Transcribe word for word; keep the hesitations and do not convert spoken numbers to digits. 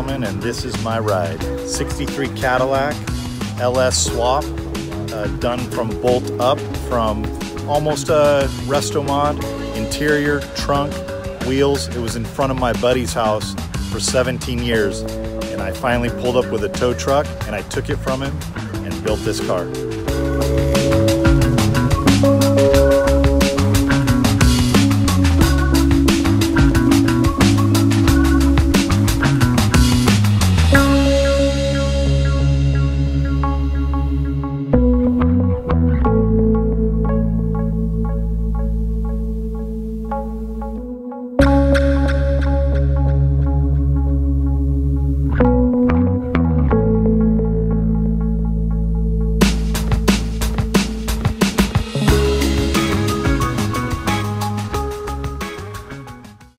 gentlemen, and this is my ride. sixty-three Cadillac L S swap, uh, done from bolt up, from almost a resto mod. Interior, trunk, wheels. It was in front of my buddy's house for seventeen years, and I finally pulled up with a tow truck and I took it from him and built this car.